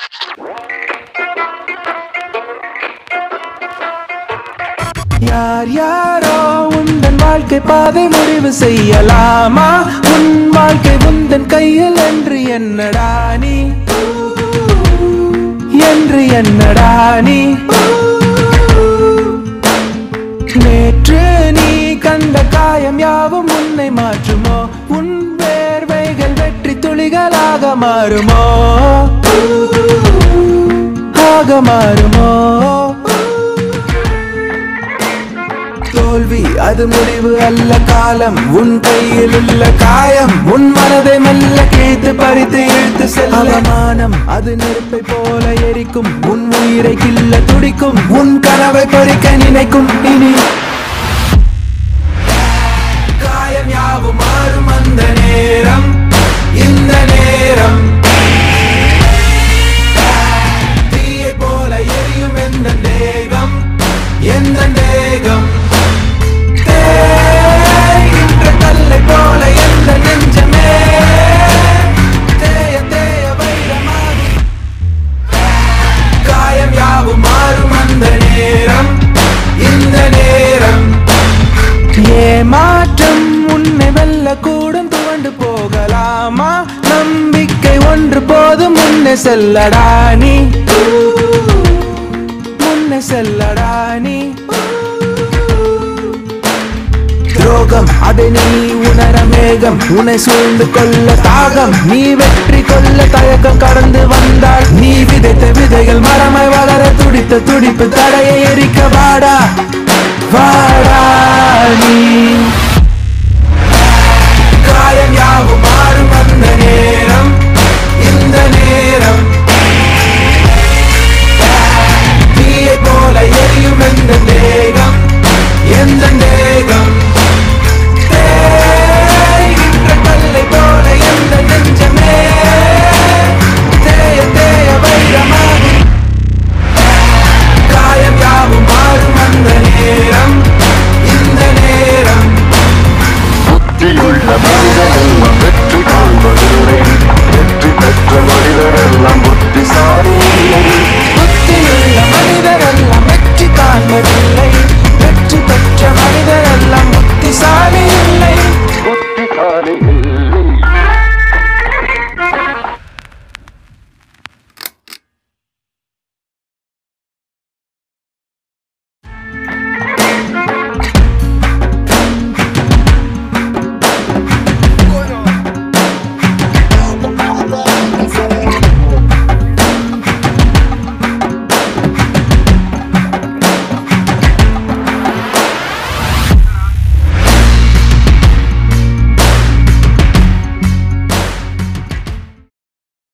யார் யாரோ உந்தன் வாழ்க்கை பாதை முடிவு செய்யலாமா? உன் வாழ்க்கை உந்தன் கையில் என்று என்னடா நீ, என்று என்னடா நீ? நேற்று நீ கண்ட காயம் யாவும் உன்னை மாற்றுமோ? உன் வேர்வைகள் வெற்றி துளிகளாக மாறுமோ? ஆக மாறுமோ? தோல்வி அது முடிவு அல்ல, காலம் உன் கையில் உள்ள காயம் உன் மனதை மெல்ல கிழித்து பறித்து இழுத்து செல்ல. அவமானம் அது நெருப்பை போல எரிக்கும், உன் உயிரை கிள்ள துடிக்கும், உன் கனவை பறிக்க நினைக்கும். இனி காயம் யாவும் மாறும் அந்த நேரம், இந்த நேரம் தீயை போல எரியும் எந்த தேகம், எந்த தேகம் கல்லை போல எந்த நெஞ்சமே தேய தேய வைரமாகி. காயம் யாவும் மாறும் அந்த நேரம், இந்த நேரம் ஏமாற்றம் உன்னை வெல்ல கூடும், துவண்டு போகலாமா? நம்பிக்கை ஒன்று போதும், முன்னே செல்லடா நீ, முன்னே செல்லடா நீ. துரோகம் அதை நீ உணர மேகம் உன்னை சூழ்ந்து கொள்ள தாகம், நீ வெற்றி கொள்ள தயக்கம் கடந்து வந்தால் நீ விதைத்த விதைகள் மரமாய் வளர துடித்த துடிப்பு தடையை எரிக்க வாடா வாடா நீ. காயம் யாவும் மாறும் அந்த